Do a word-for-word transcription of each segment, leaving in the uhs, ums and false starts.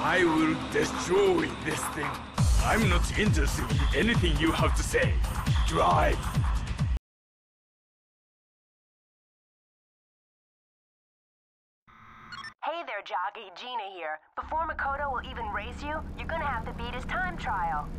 I will destroy this thing. I'm not interested in anything you have to say. Drive! Hey there, jockey. Gina here. Before Makoto will even race you, you're gonna have to beat his time trial.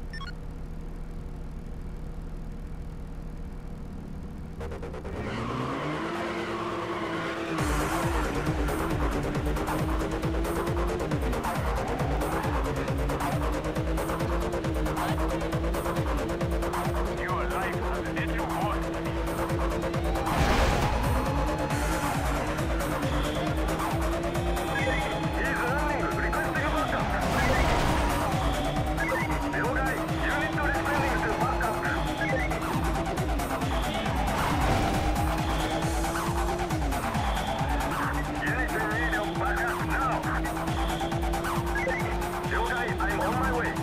Your life has little worth to me. He's running. Requesting a backup. Little guy, you need to responding to backup. You need to need your backup now. Little guy, I'm on my way.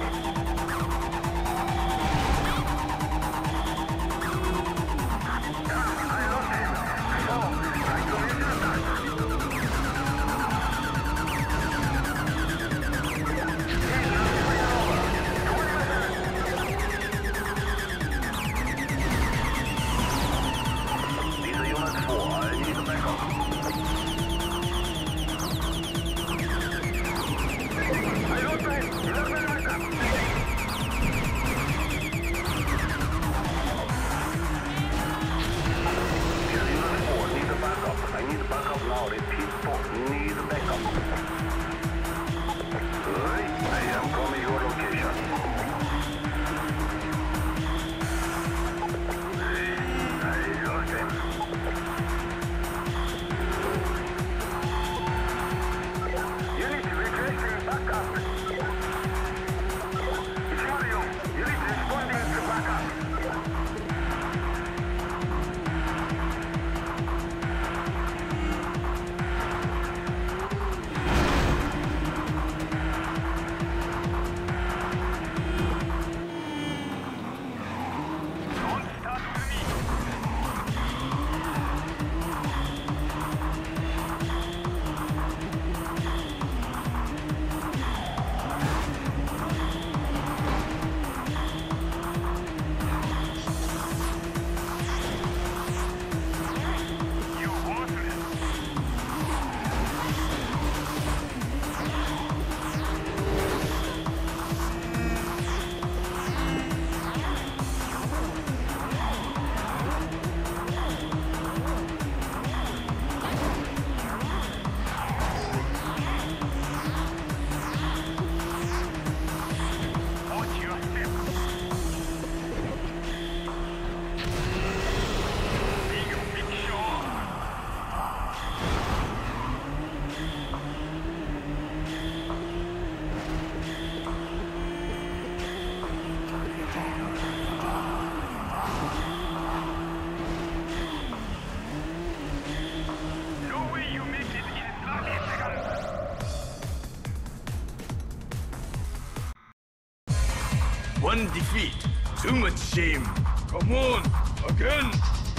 One defeat, too much shame. Come on, again!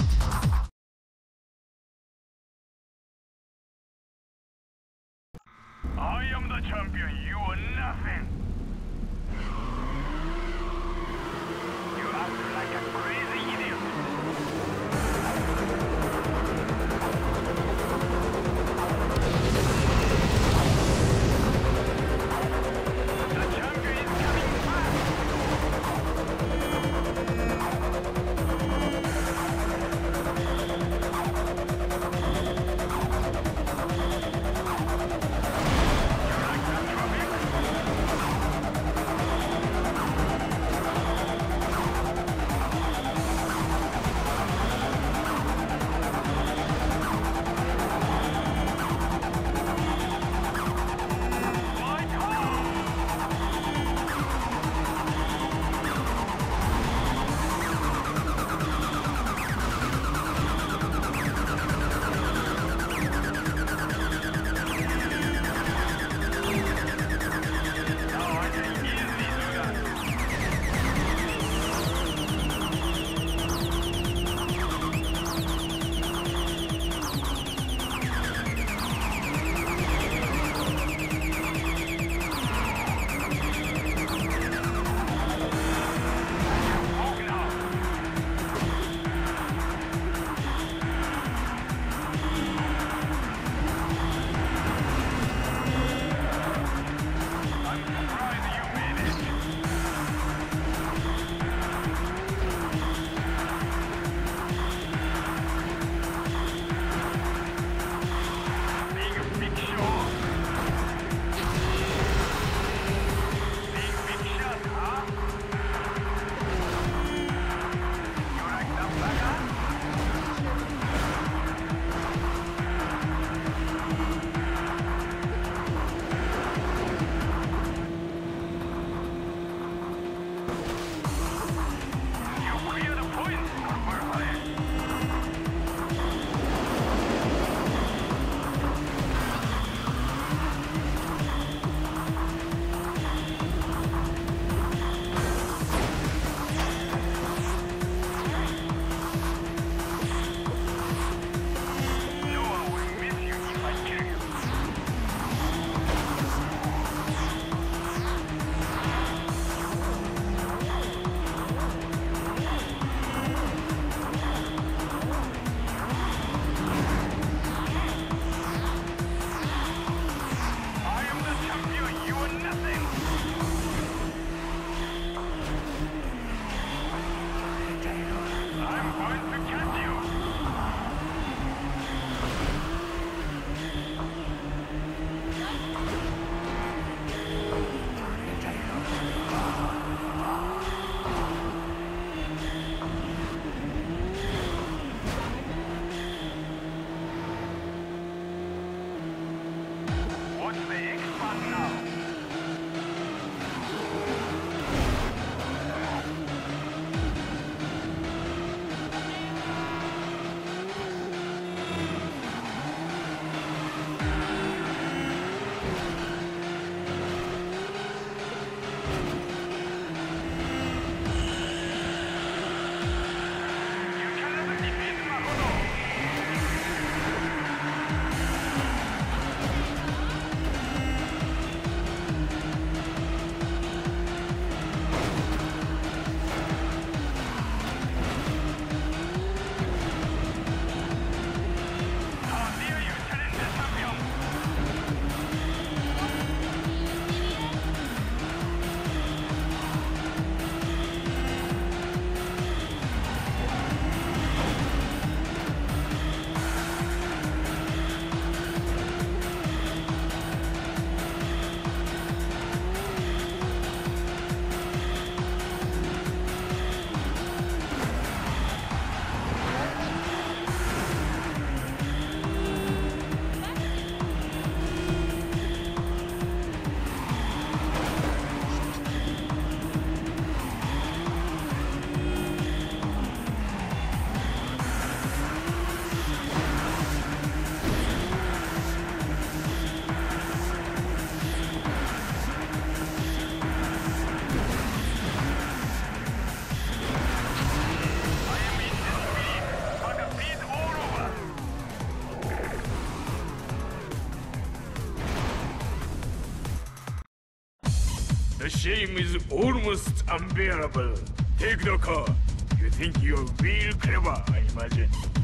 I am the champion, you are nothing! You act like a crazy idiot! The champion is coming back! You like that, Tropic? shame is almost unbearable. Take the car. You think you're real clever, I imagine.